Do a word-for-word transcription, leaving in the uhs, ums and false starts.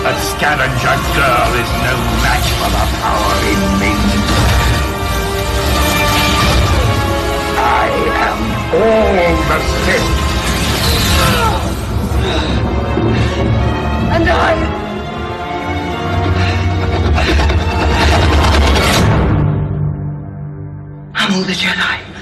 A scavenger girl is no match for the power in me. I am all the Sith. And I... I'm all the Jedi.